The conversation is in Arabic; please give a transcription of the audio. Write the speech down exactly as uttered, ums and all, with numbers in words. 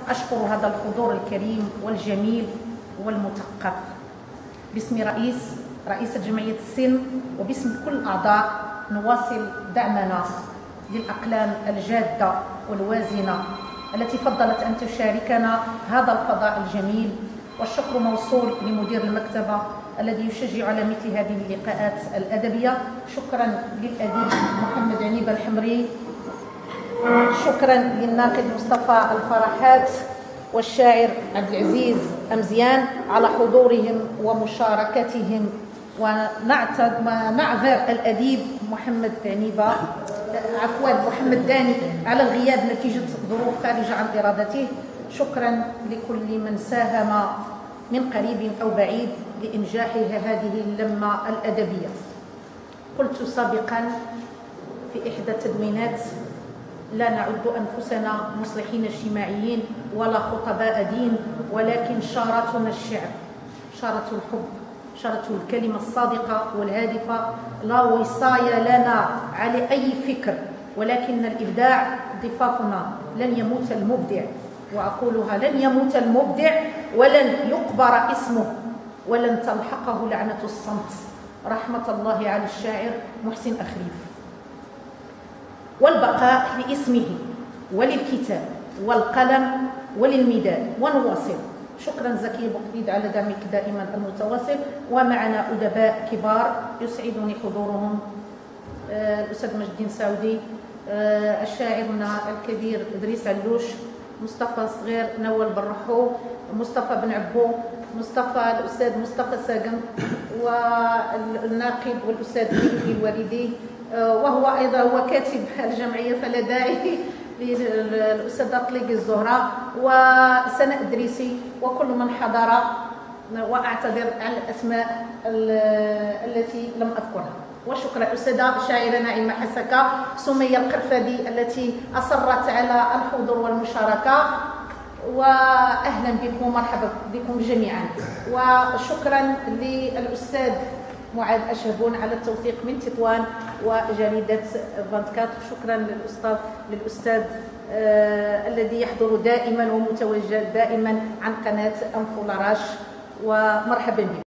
أشكر هذا الحضور الكريم والجميل والمثقف باسم رئيس رئيسة جمعية السن وباسم كل الأعضاء. نواصل دعمنا للأقلام الجادة والوازنة التي فضلت أن تشاركنا هذا الفضاء الجميل، والشكر موصول لمدير المكتبة الذي يشجع على مثل هذه اللقاءات الأدبية. شكرا للأديب محمد عنيبة الحمري، شكرا للناقد مصطفى الفرحات والشاعر عبد العزيز أمزيان على حضورهم ومشاركتهم، ونعذر الأديب محمد عنيبة عفوا محمد داني على الغياب نتيجة ظروف خارجة عن إرادته. شكرا لكل من ساهم من قريب أو بعيد لإنجاح هذه اللمة الأدبية. قلت سابقا في إحدى التدوينات: لا نعد أنفسنا مصلحين اجتماعيين ولا خطباء دين، ولكن شارتنا الشعر، شارة الحب، شارة الكلمة الصادقة والهادفة. لا وصاية لنا على أي فكر، ولكن الإبداع ضفافنا. لن يموت المبدع، وأقولها لن يموت المبدع ولن يقبر اسمه ولن تلحقه لعنة الصمت. رحمة الله على الشاعر محسن أخريف. والبقاء لاسمه وللكتاب والقلم وللمداد. ونواصل. شكرا زكي بوقبيد على دعمك دائما المتواصل، ومعنا أدباء كبار يسعدني حضورهم: آه الأستاذ مجد الدين سعودي، آه الشاعرنا الكبير إدريس علوش، مصطفى صغير، نوال برحو، مصطفى بن عبو، مصطفى الأستاذ مصطفى ساقم، والناقد والأستاذ ميكي الوالدي، آه وهو أيضا هو كاتب الجمعية فلا داعي للأستاذة طليقي الزهراء وسناء إدريسي وكل من حضر، وأعتذر عن الأسماء التي لم أذكرها. وشكرا الأستاذة الشاعرة نعيمة حسكة، سمية القرفدي التي أصرت على الحضور والمشاركة، وأهلا بكم ومرحبا بكم جميعا. وشكرا للأستاذ معاذ أشهبون على التوثيق من تطوان وجريدة أربعة وعشرين. شكرا للأستاذ للأستاذ آه الذي يحضر دائما ومتواجد دائما عن قناة أنفو لاراش، ومرحبا بكم.